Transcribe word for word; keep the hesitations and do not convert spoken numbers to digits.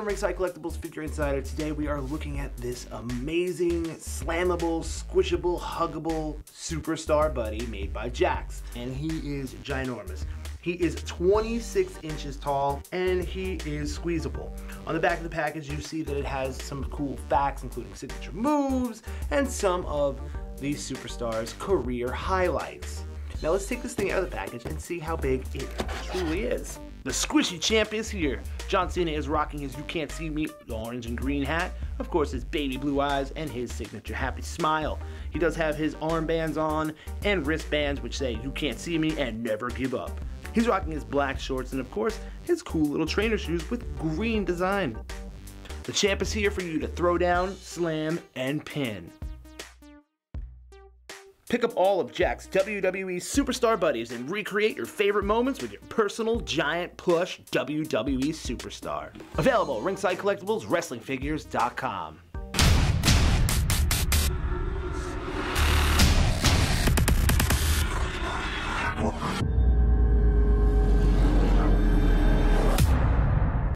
from Ringside Collectibles Figure Insider. Today we are looking at this amazing, slammable, squishable, huggable Superstar Buddy made by Jakks. And he is ginormous. He is twenty-six inches tall and he is squeezable. On the back of the package you see that it has some cool facts including signature moves and some of the Superstar's career highlights. Now let's take this thing out of the package and see how big it truly is. The squishy champ is here. John Cena is rocking his You Can't See Me orange and green hat, of course his baby blue eyes, and his signature happy smile. He does have his armbands on and wristbands which say You Can't See Me and Never Give Up. He's rocking his black shorts and of course his cool little trainer shoes with green design. The champ is here for you to throw down, slam, and pin. Pick up all of Jakks' W W E Superstar Buddies and recreate your favorite moments with your personal giant plush W W E Superstar. Available at Ringside Collectibles Wrestling Figures dot com.